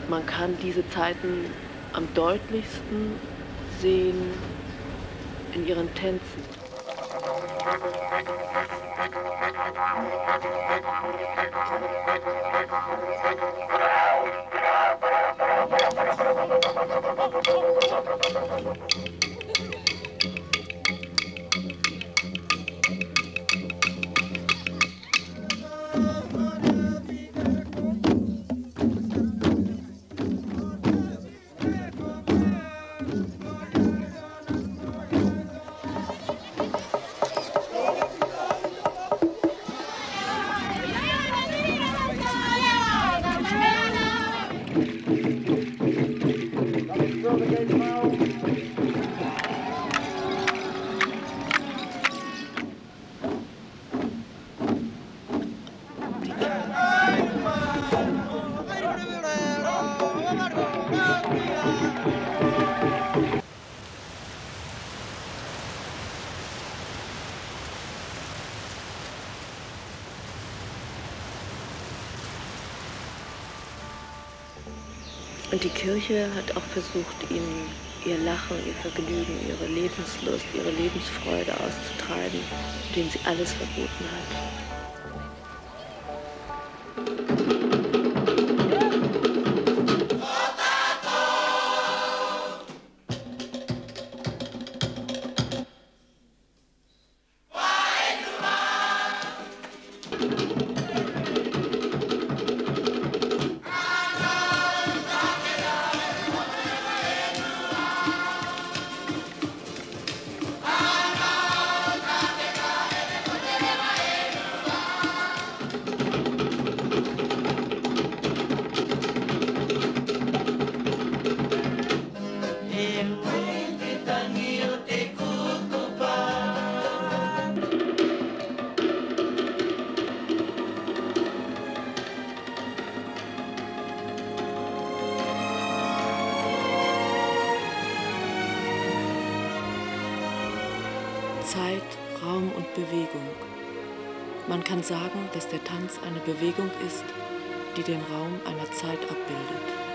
Man kann diese Zeiten am deutlichsten sehen in ihren Tänzen. Und die Kirche hat auch versucht, ihnen ihr Lachen, ihr Vergnügen, ihre Lebenslust, ihre Lebensfreude auszutreiben, denen sie alles verboten hat. Zeit, Raum und Bewegung. Man kann sagen, dass der Tanz eine Bewegung ist, die den Raum einer Zeit abbildet.